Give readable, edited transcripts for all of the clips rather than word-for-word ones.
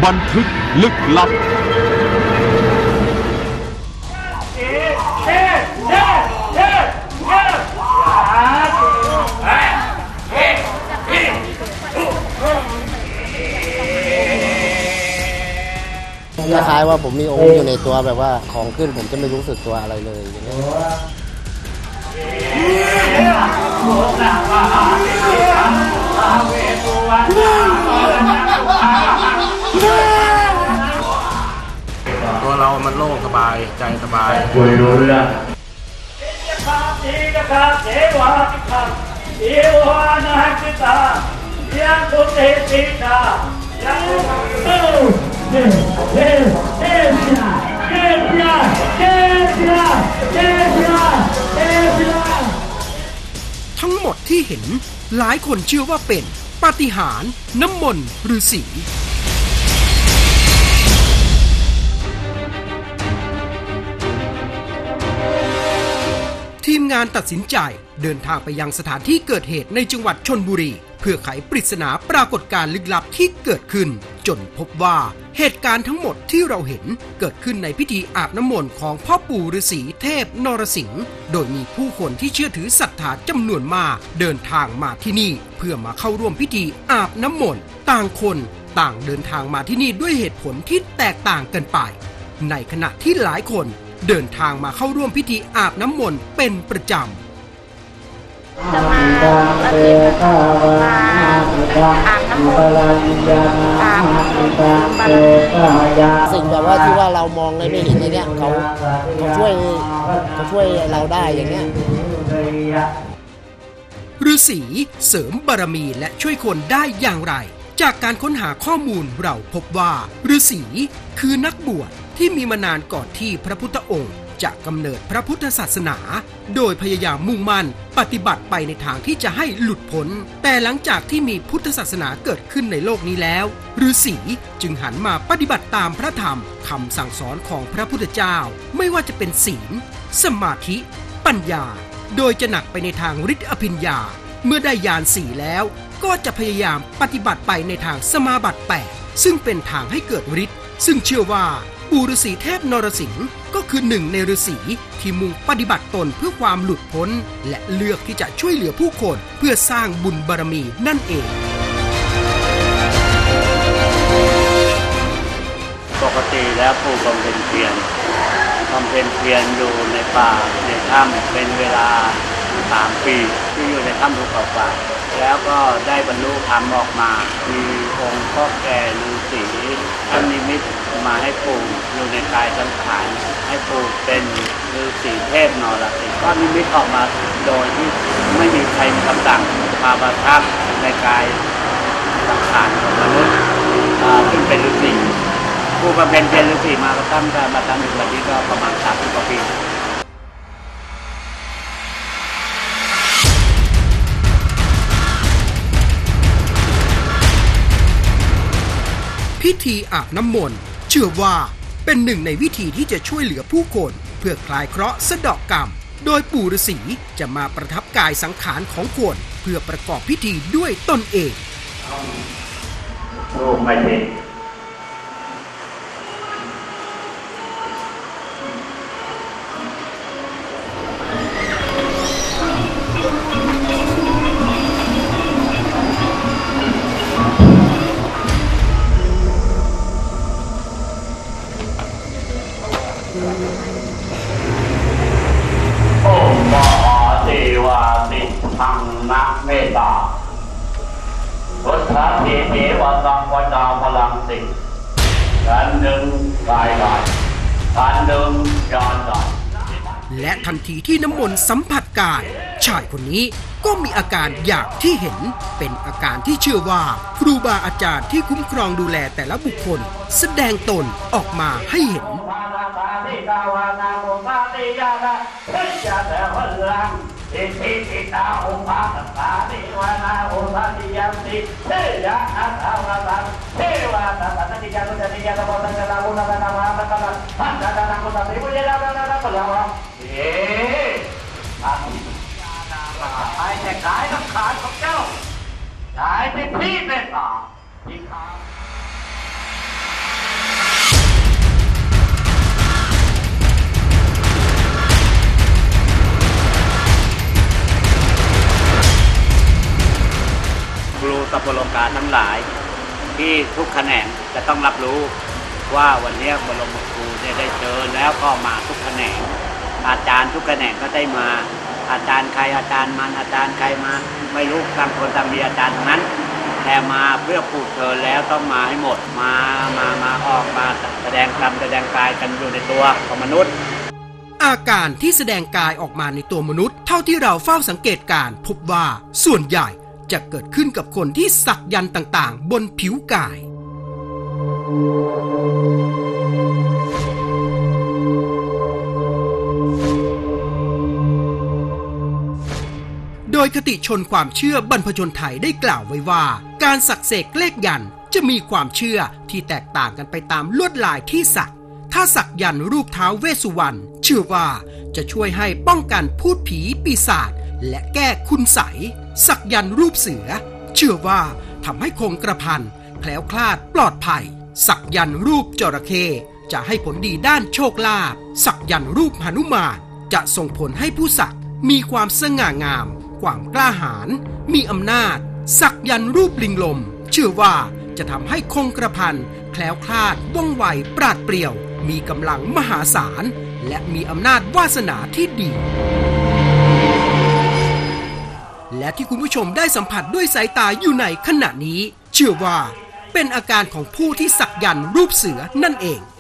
บันทึกลึกลับคล้ายๆว่าผมมีองค์อยู่ในตัวแบบว่าของขึ้นผมจะไม่รู้สึกตัวอะไรเลยอย่างนี้ตัวเรามันโล่งสบายใจสบายทั้งหมดที่เห็นหลายคนเชื่อว่าเป็นปาฏิหาริย์น้ำมนต์ฤาษีทีมงานตัดสินใจเดินทางไปยังสถานที่เกิดเหตุในจังหวัดชลบุรีเพื่อไขปริศนาปรากฏการณ์ลึกลับที่เกิดขึ้นจนพบว่าเหตุการณ์ทั้งหมดที่เราเห็นเกิดขึ้นในพิธีอาบน้ำมนต์ของพ่อปู่ฤาษีเทพนรสิงห์โดยมีผู้คนที่เชื่อถือศรัทธาจำนวนมากเดินทางมาที่นี่เพื่อมาเข้าร่วมพิธีอาบน้ำมนต์ต่างคนต่างเดินทางมาที่นี่ด้วยเหตุผลที่แตกต่างกันไปในขณะที่หลายคนเดินทางมาเข้าร่วมพิธีอาบน้ำมนต์เป็นประจำจะมาอาทิตย์มาอาบน้ำมนต์อาบบัลสิ่งแบบว่าที่ว่าเรามองในไม่เห็นในเนี้ยเขาช่วยเราได้อย่างเงี้ยฤาษีเสริมบารมีและช่วยคนได้อย่างไรจากการค้นหาข้อมูลเราพบว่าฤาษีคือนักบวชที่มีมานานก่อนที่พระพุทธองค์จะกำเนิดพระพุทธศาสนาโดยพยายามมุ่งมั่นปฏิบัติไปในทางที่จะให้หลุดพ้นแต่หลังจากที่มีพุทธศาสนาเกิดขึ้นในโลกนี้แล้วฤาษีจึงหันมาปฏิบัติตามพระธรรมคำสั่งสอนของพระพุทธเจ้าไม่ว่าจะเป็นศีลสมาธิปัญญาโดยจะหนักไปในทางฤทธิอภิญญาเมื่อได้ญาณ4แล้วก็จะพยายามปฏิบัติไปในทางสมาบัติ8ซึ่งเป็นทางให้เกิดฤทธิ์ซึ่งเชื่อว่าปู่ฤาษีเทพนรสิงห์ก็คือหนึ่งในฤาษีที่มุ่งปฏิบัติตนเพื่อความหลุดพ้นและเลือกที่จะช่วยเหลือผู้คนเพื่อสร้างบุญบารมีนั่นเองปกติแล้วปู่บำเพ็ญเพียรอยู่ในป่าในถ้ำเป็นเวลา3 ปีที่อยู่ในถ้ำภูเขาไฟแล้วก็ได้บรรลุธรรมออกมามีองค์พ่อแก่ฤาษีท่านนิมิตมาให้ปู่อยู่ในกายสังขารให้ปู่เป็นฤาษีเทพนรสิงห์ก็นิมิตออกมาโดยที่ไม่มีใครมีคำสั่งมาประทับในกายสังขารของมนุษย์ซึ่งเป็นฤาษีผู้บำเพ็ญเพียรฤาษีมาก็ตั้งอยู่วันนี้ก็ประมาณ30 กว่าปีพิธีอาบน้ำมนต์เชื่อว่าเป็นหนึ่งในวิธีที่จะช่วยเหลือผู้คนเพื่อคลายเคราะห์สะเดาะกรรมโดยปู่ฤาษีจะมาประทับกายสังขารของคนเพื่อประกอบพิธีด้วยตนเองรูปไม่เห็นโอ้มหาเทวาติทังนะเมตตาพุทธะเทวะสังวจาพลังสิการหนึ่งกายกายการหนึ่งยานกายและทันทีที่น้ำมนต์สัมผัสกายชายคนนี้ก็มีอาการอย่างที่เห็นเป็นอาการที่เชื่อว่าครูบาอาจารย์ที่คุ้มครองดูแลแต่ละบุคคลแสดงตนออกมาให้เห็นอิทิปิตาอุปาตานิวานาอุปาติยัมติเทยะอัตถาวะตังเทวะตัสสะนิยานุจติยะตะโมตังกะลามุนะนะมะตะนะพันธะนะกุตะติมุยะนะนะปะลาวะอาทิไอ้แต่กายสังขารของเจ้าได้เป็นที่เมตตาที่ข้าครูสัพพโลกาทั้งหลายที่ทุกแขนงจะต้องรับรู้ว่าวันนี้บรมครูเนี่ยได้เจอแล้วก็มาทุกแขนงอาจารย์ทุกแขนงก็ได้มาอาจารย์ใครอาจารย์มันอาจารย์ใครมาไม่รู้ต่างคนต่างมีอาจารย์ทั้งนั้นแต่มาเพื่อปลูกเธอแล้วต้องมาให้หมดมาออกมาแสดงกรรมแสดงกายกันอยู่ในตัวของมนุษย์อาการที่แสดงกายออกมาในตัวมนุษย์เท่าที่เราเฝ้าสังเกตการพบว่าส่วนใหญ่จะเกิดขึ้นกับคนที่สักยันต์ต่างๆบนผิวกายโดยคติชนความเชื่อบรรพชนไทยได้กล่าวไว้ว่าการสักเสกเลขยันต์จะมีความเชื่อที่แตกต่างกันไปตามลวดลายที่สักถ้าสักยันต์รูปท้าวเวสสุวรรณเชื่อว่าจะช่วยให้ป้องกันพูดผีปีศาจและแก้คุณไสยสักยันต์รูปเสือเชื่อว่าทำให้คงกระพันแคล้วคลาดปลอดภัยสักยันต์รูปจระเข้จะให้ผลดีด้านโชคลาภสักยันต์รูปหนุมานจะส่งผลให้ผู้สักมีความสง่างามความกล้าหาญมีอำนาจสักยันต์รูปลิงลมเชื่อว่าจะทำให้คงกระพันแคล้วคลาดว่องไวปราดเปรียวมีกำลังมหาศาลและมีอำนาจวาสนาที่ดีและที่คุณผู้ชมได้สัมผัสด้วยสายตาอยู่ในขณะนี้เชื่อว่าเป็นอาการของผู้ที่สักยันต์รูปเสือนั่นเอง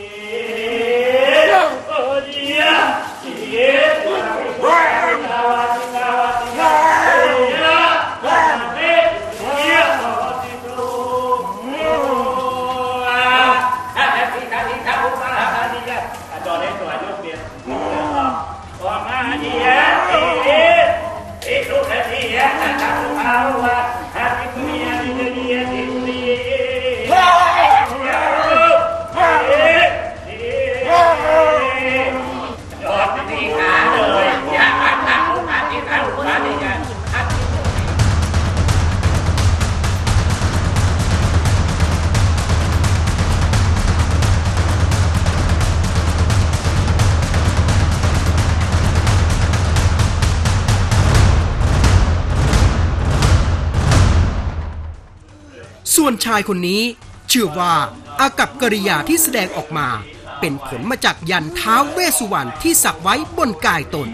ส่วนชายคนนี้เชื่อว่าอากัปกิริยาที่แสดงออกมาเป็นผลมาจากยันต์ท้าวเวสสุวรรณที่สักไว้บนกายตน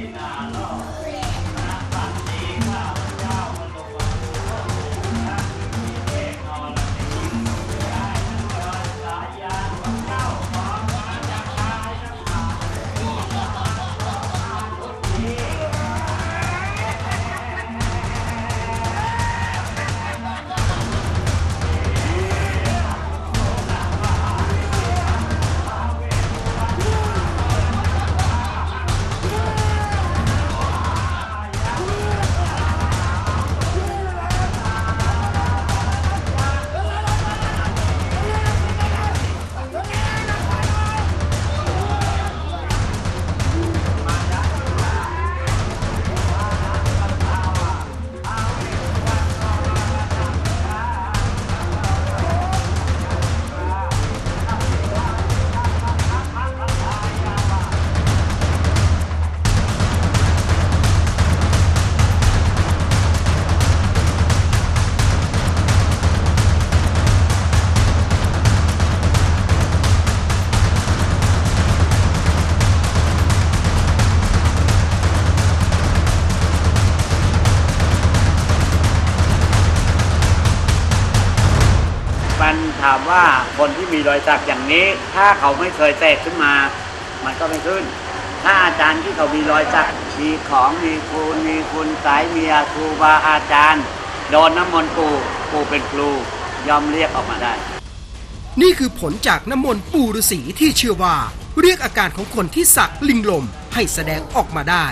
ถามว่าคนที่มีรอยสักอย่างนี้ถ้าเขาไม่เคยแตกขึ้นมามันก็ไม่ขึ้นถ้าอาจารย์ที่เขามีรอยสักมีของมีคุณสายมีครูบาอาจารย์โดนน้ำมนต์ปู่เป็นครูยอมเรียกออกมาได้นี่คือผลจากน้ำมนต์ปู่ฤาษีที่เชื่อว่าเรียกอาการของคนที่สักลิงลมให้แสดงออกมาได้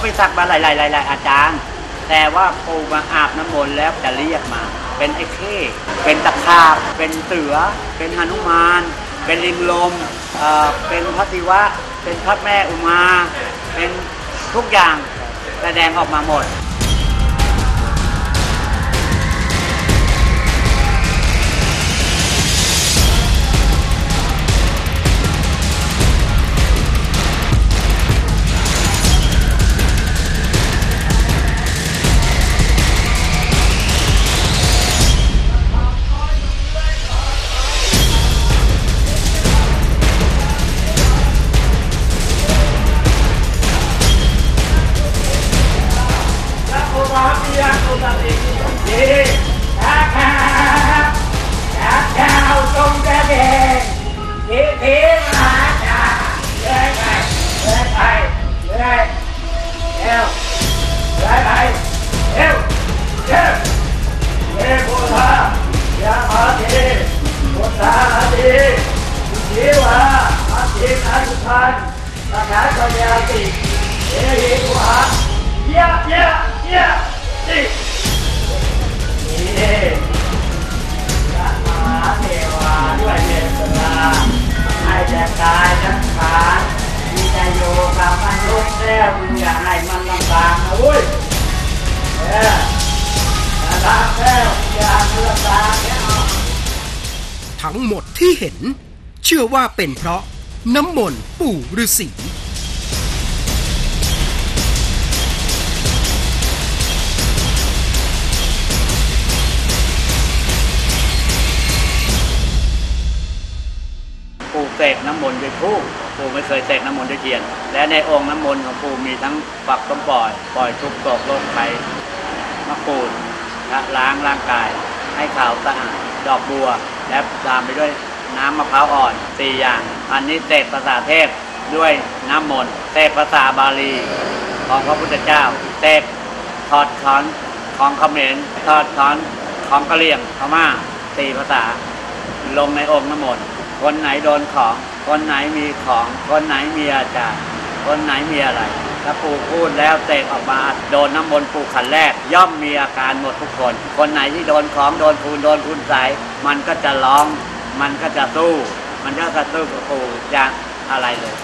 ไปสักมาหลายอาจารย์แต่ว่าปู่มาอาบน้ำมนต์แล้วจะเรียกมาเป็นไอ้เข้เป็นตะขาบเป็นเสือเป็นหนุมานเป็นลิงลมเป็นพระศิวะเป็นพระแม่อุมาเป็นทุกอย่างแสดงออกมาหมดทั้งหมดที่เห็นเชื่อว่าเป็นเพราะน้ำมนต์ปู่ฤาษีปู่เสกน้ำมนต์ด้วยทูปปู่ไม่เคยเสกน้ำมนต์ด้วยเทียนและในองค์น้ำมนต์ของปู่มีทั้งปักต้มปล่อยทุกข์โศกโรคภัยมะกรูดล้างร่างกายให้ขาวสะอาดดอกบัวและตามไปด้วยน้ำมะพร้าวอ่อน4อย่างอันนี้เสกภาษาเทพด้วยน้ำมนต์เสกภาษาบาลีของพระพุทธเจ้าเสกถอดถอนของเขมรถอดถอนของกะเหรี่ยงพม่า4ภาษาลงในองค์น้ำมนต์คนไหนโดนของคนไหนมีของคนไหนมีอาจารย์คนไหนมีอะไรถ้าปู่พูดแล้วเสกออกมาโดนน้ำมนต์ปู่ขันแรกย่อมมีอาการหมดทุกคนคนไหนที่โดนของโดนคุณใส่มันก็จะร้องมันก็จะสู้มันก็จะสู้กับปู่อย่างอะไรเลย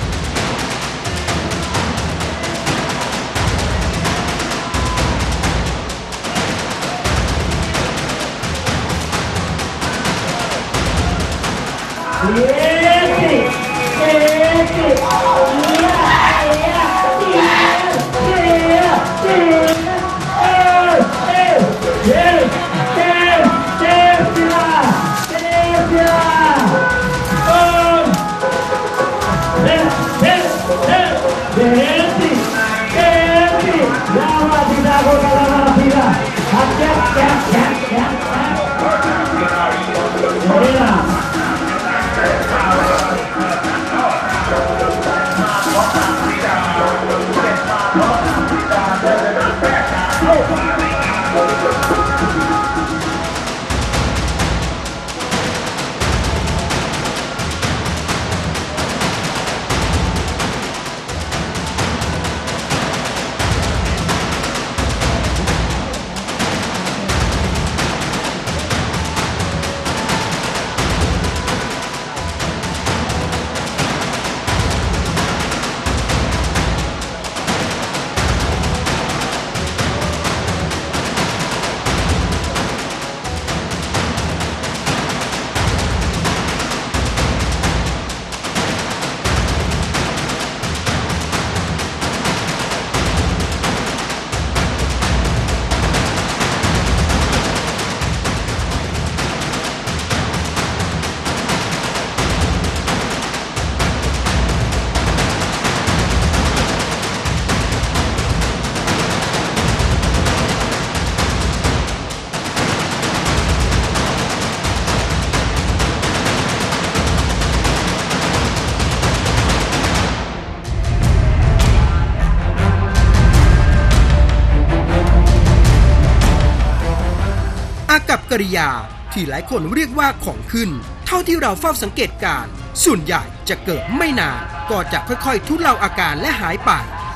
อากัปกิริยาที่หลายคนเรียกว่าของขึ้นเท่าที่เราเฝ้าสังเกตการส่วนใหญ่จะเกิดไม่นานก็จะค่อยๆทุเลาอาการและหายไป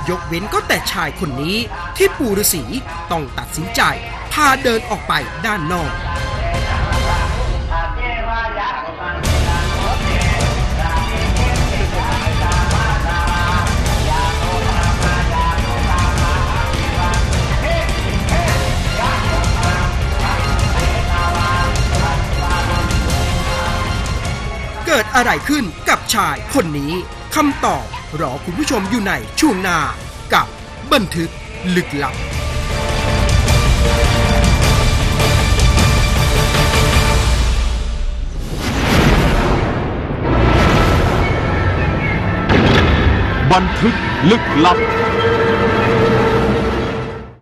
ยกเว้นก็แต่ชายคนนี้ที่ปู่ฤาษีต้องตัดสินใจพาเดินออกไปด้านนอกเกิดอะไรขึ้นกับชายคนนี้คำตอบรอคุณผู้ชมอยู่ในช่วงหน้ากับบันทึกลึกลับบันทึกลึกลับ